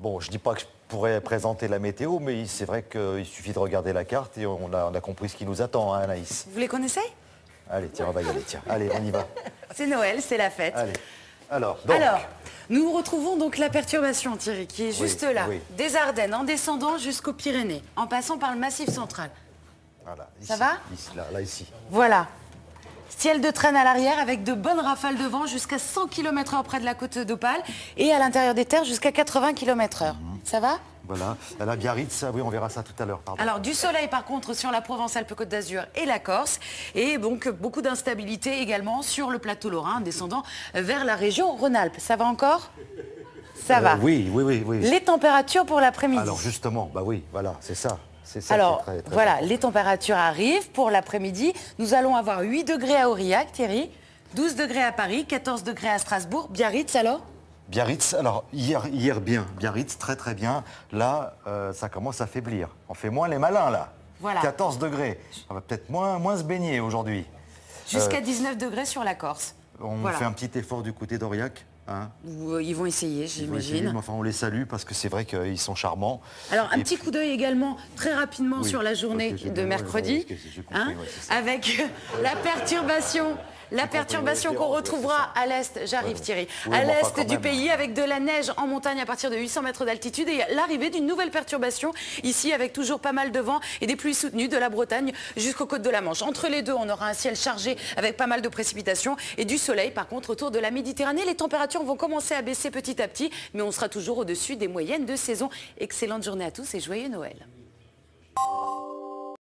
Bon, je dis pas que je pourrais présenter la météo, mais c'est vrai qu'il suffit de regarder la carte et on a compris ce qui nous attend, hein, Anaïs. Vous les connaissez? Allez, tiens, on va y aller, tiens. Allez, on y va. C'est Noël, c'est la fête. Allez. Alors, donc... nous retrouvons donc la perturbation, Thierry, qui est juste là, des Ardennes, en descendant jusqu'aux Pyrénées, en passant par le Massif central. Voilà, ici, ça va ici, là, ici. Voilà. Ciel de traîne à l'arrière avec de bonnes rafales de vent jusqu'à 100 km/h près de la côte d'Opale et à l'intérieur des terres jusqu'à 80 km/h. Ça va? Voilà, la Biarritz, oui, on verra ça tout à l'heure. Alors, du soleil par contre sur la Provence-Alpes-Côte d'Azur et la Corse. Et donc, beaucoup d'instabilité également sur le plateau lorrain, descendant vers la région Rhône-Alpes. Ça va encore? Ça va. Oui. Les températures pour l'après-midi. Alors justement, bah oui, voilà, c'est ça. Alors, voilà, les températures arrivent pour l'après-midi. Nous allons avoir 8 degrés à Aurillac, Thierry, 12 degrés à Paris, 14 degrés à Strasbourg. Biarritz, alors? Biarritz, alors hier bien, Biarritz très bien. Là, ça commence à faiblir. On fait moins les malins là. Voilà. 14 degrés. On va peut-être moins se baigner aujourd'hui. Jusqu'à 19 degrés sur la Corse. On fait un petit effort du côté d'Aurillac. Hein. Ils vont essayer, j'imagine. Enfin, on les salue parce que c'est vrai qu'ils sont charmants. Alors, un petit coup d'œil également, très rapidement, sur la journée de mercredi, avec la perturbation. La perturbation qu'on retrouvera à l'est, j'arrive Thierry, à l'est du pays avec de la neige en montagne à partir de 800 mètres d'altitude et l'arrivée d'une nouvelle perturbation ici avec toujours pas mal de vent et des pluies soutenues de la Bretagne jusqu'aux côtes de la Manche. Entre les deux, on aura un ciel chargé avec pas mal de précipitations et du soleil par contre autour de la Méditerranée. Les températures vont commencer à baisser petit à petit, mais on sera toujours au-dessus des moyennes de saison. Excellente journée à tous et joyeux Noël.